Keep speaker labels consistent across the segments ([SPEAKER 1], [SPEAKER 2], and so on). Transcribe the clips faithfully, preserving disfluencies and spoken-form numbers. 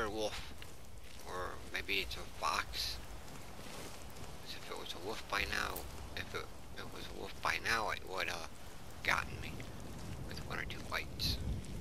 [SPEAKER 1] wolf. Or maybe it's a fox. As if it was a wolf by now. If it, it was a wolf by now, it would have gotten me with one or two bites.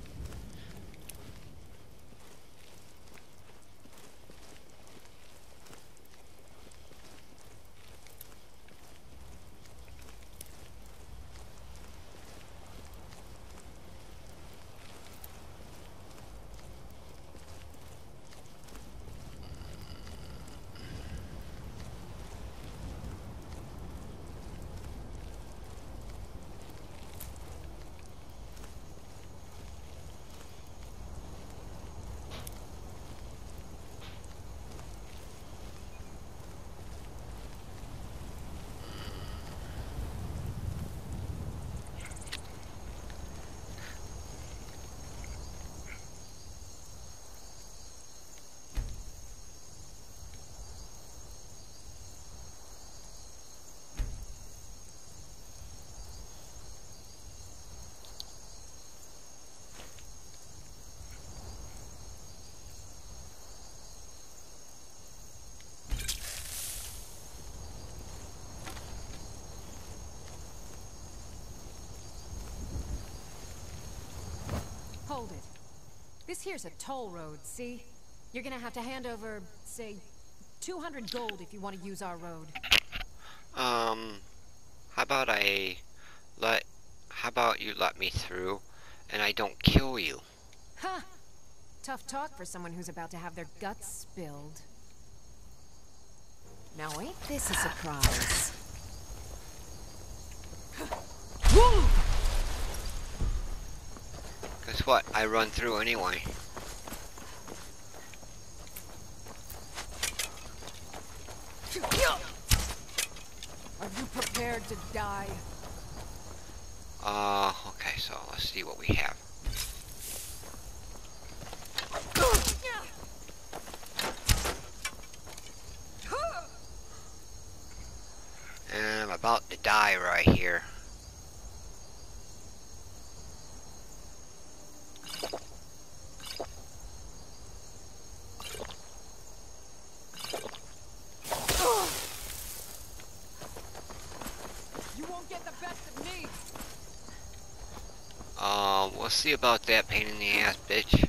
[SPEAKER 2] Hold it. This here's a toll road, see? You're gonna have to hand over, say, two hundred gold if you want to use our road.
[SPEAKER 1] Um, how about I let, how about you let me through and I don't kill you?
[SPEAKER 2] Ha! Huh. Tough talk for someone who's about to have their guts spilled. Now ain't this a surprise? Woo!
[SPEAKER 1] Guess what? I run through anyway.
[SPEAKER 2] Are you prepared to die?
[SPEAKER 1] Uh, okay, so let's see what we have. And I'm about to die right here.
[SPEAKER 2] You won't get the best of me.
[SPEAKER 1] Um, we'll see about that pain in the ass, bitch.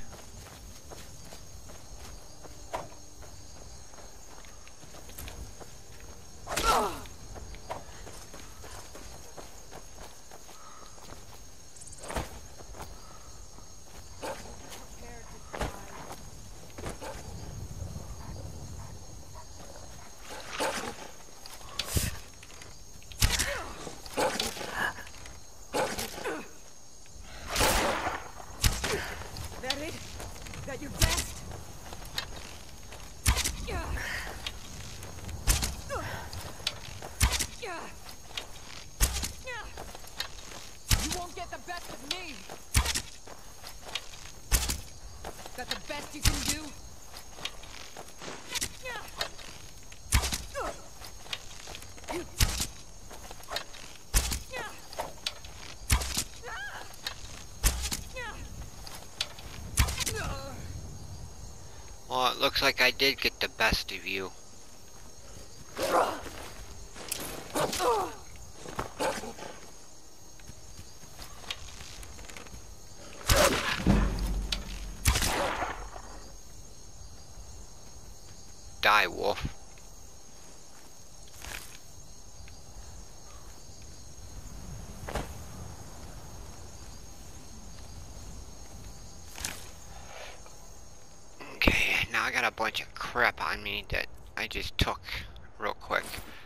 [SPEAKER 2] That it? That your best? You won't get the best of me. That the best you can do?
[SPEAKER 1] Well, it looks like I did get the best of you. Die, wolf. Okay, now I got a bunch of crap on me that I just took real quick.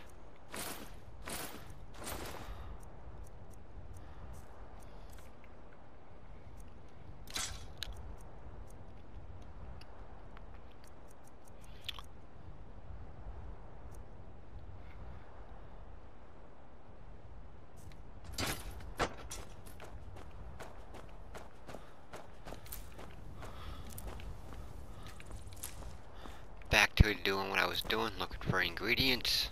[SPEAKER 1] Back to doing what I was doing, looking for ingredients.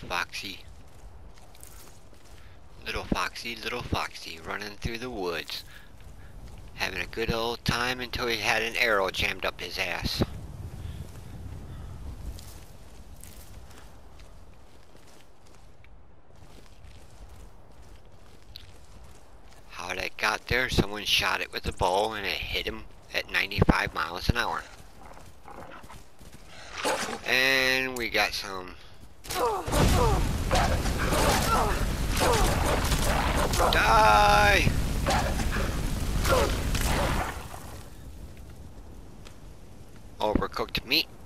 [SPEAKER 1] Foxy. Little Foxy, little Foxy, running through the woods. Having a good old time until he had an arrow jammed up his ass. How that got there, someone shot it with a bow and it hit him at ninety-five miles an hour. And we got some... Die! Overcooked meat.